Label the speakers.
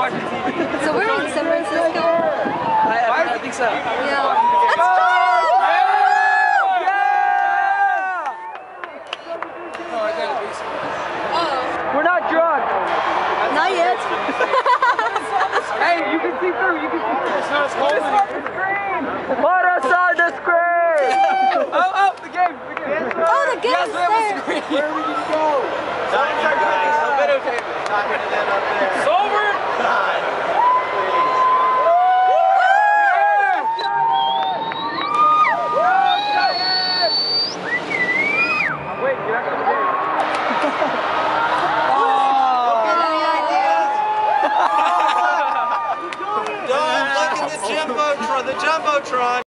Speaker 1: watching TV.
Speaker 2: So we're in San Francisco.
Speaker 1: I think so.
Speaker 2: Yeah. Let's go!
Speaker 1: We're not drunk.
Speaker 2: Not yet.
Speaker 1: Hey, you can see through. You can see through. It's not cold. Put us on the screen. Oh, the game.
Speaker 2: Oh, the game's there.
Speaker 1: Where are we going to go? Not here, guys. I'll videotape it. Not going to end up there. It's over.